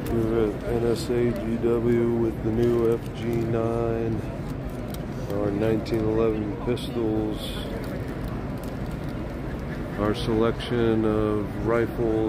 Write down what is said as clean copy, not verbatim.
We're at NASGW with the new FG-9, our 1911 pistols, our selection of rifles